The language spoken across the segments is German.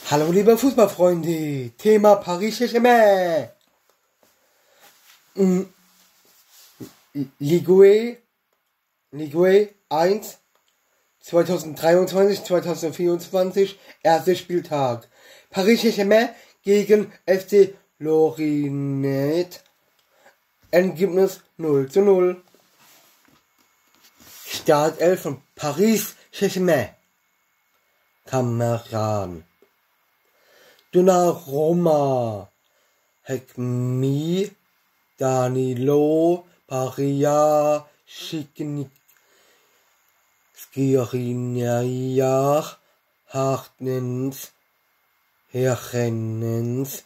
Hallo liebe Fußballfreunde, Thema Paris Saint-Germain. Ligue 1, 2023-2024, erster Spieltag. Paris Saint-Germain gegen FC Lorient. Ergebnis 0:0. Startelf von Paris Saint-Germain. Kameraden. Donnarumma, Hakimi, Danilo, Paria, Schicknick, Skriniar, Hartnens, Herrennens,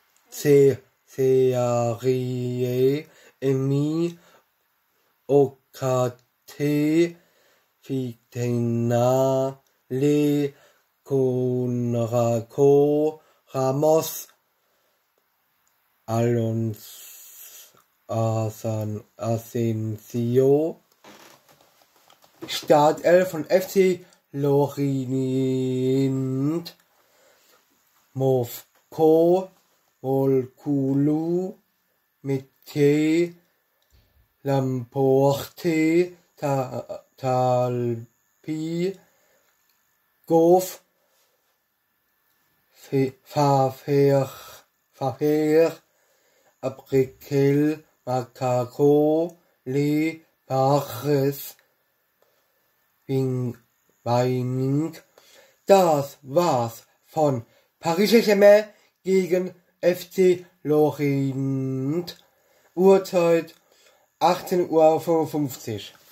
Cearie, Emi, Okate, Fitena, Le, Conraco, Ramos, Asensio. Startelf von FC Lorient. Mofko, Volkulu, Mete, Lamporte, Talpi, Goff, Fafer, Abrikel, Macaco, Le, Baches, Weining. Das war's von Paris Saint-Germain gegen FC Lorient. Uhrzeit 18:55 Uhr.